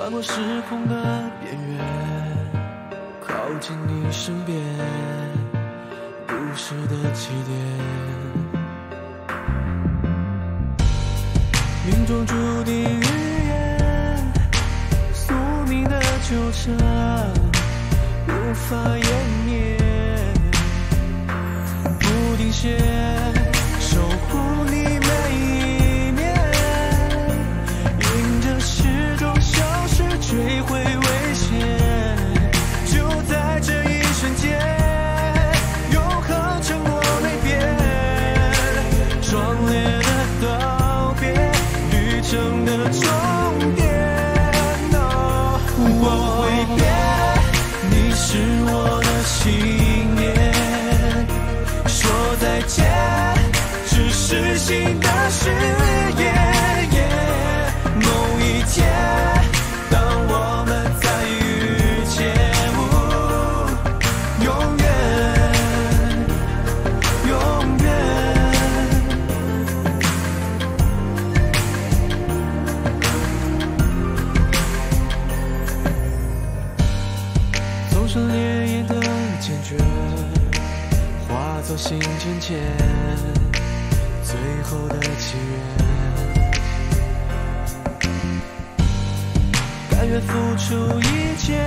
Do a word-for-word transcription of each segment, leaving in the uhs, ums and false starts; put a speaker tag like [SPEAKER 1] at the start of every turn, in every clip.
[SPEAKER 1] 穿过时空的边缘，靠近你身边，故事的起点。命中注定预言，宿命的纠缠，无法湮灭。不停歇，守护你每一面，迎着时钟消失，追回危险。就在这一瞬间，永恒承诺没变，壮烈的道别，旅程的终点。哦，我会变，你是我的信念。说再见，只是新的誓言。某一天，当我们再遇见，永远，永远。走上烈焰的坚决，化作心间间最后的契约。甘愿付出一切，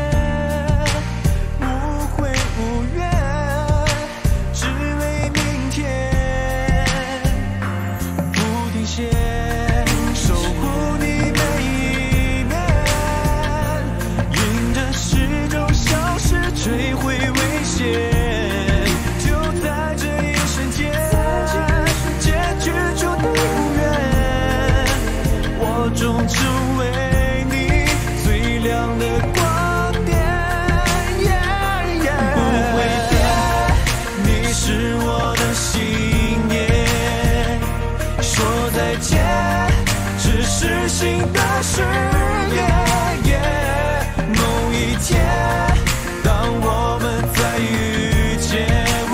[SPEAKER 1] 无悔无怨，只为明天。不停歇，守护你每一面，迎着时钟消失，追回危险。就在这一瞬间，结局注定无缘。我终成为亮的光点， yeah, yeah 不会变，你是我的信念。说再见，只是新的誓言。Yeah, 某一天，当我们再遇见，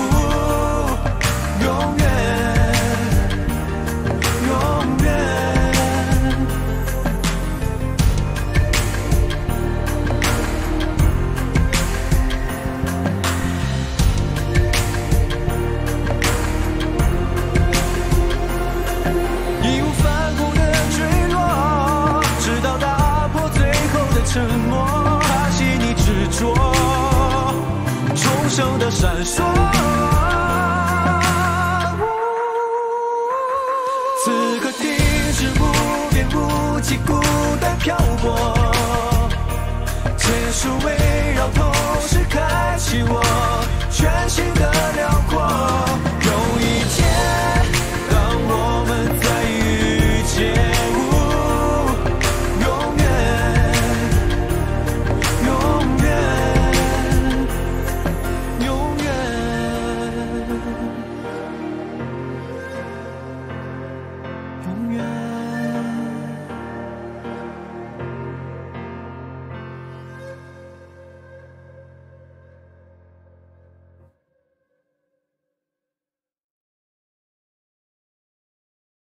[SPEAKER 1] 永远，永远。沉默，卡西尼执着，重生的闪烁。